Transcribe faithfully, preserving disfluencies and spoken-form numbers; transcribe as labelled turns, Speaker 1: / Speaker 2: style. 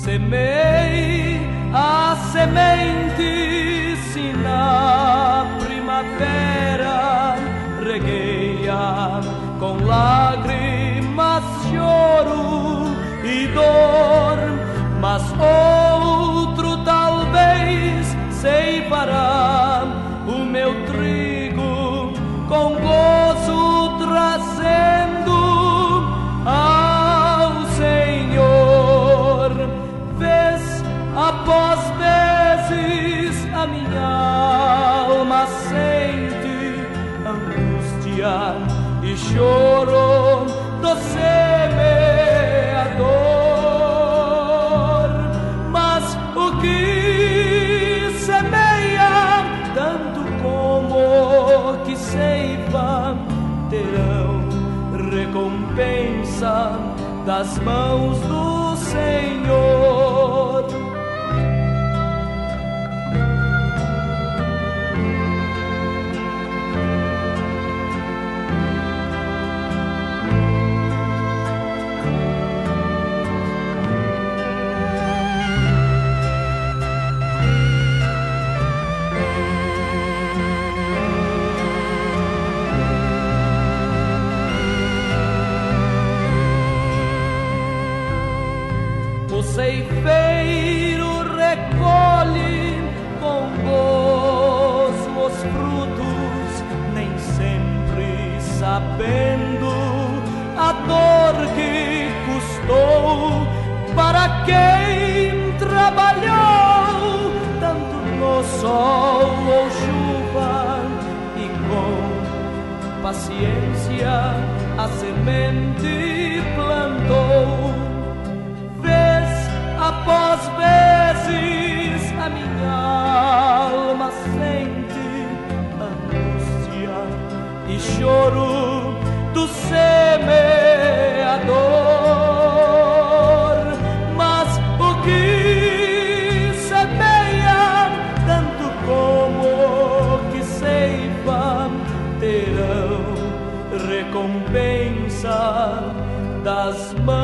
Speaker 1: Semei a semente, se na primavera reguei-a com lágrimas, choro e dor, mas outro talvez ceifará o meu trigo com gozo, trazendo ao Senhor. Vez após vezes a minha alma sente angústia e choro do semeador, mas o que semeia, tanto como que ceifa, terão recompensa das mãos do Senhor. O ceifeiro recolhe com gozo os frutos, nem sempre sabendo a dor que custou para quem trabalhou tanto no sol ou chuva e com paciência a semente plantou. Após vezes a minha alma sente angústia e choro do semeador, mas o que semeia, tanto como que ceifa, terão recompensa das mãos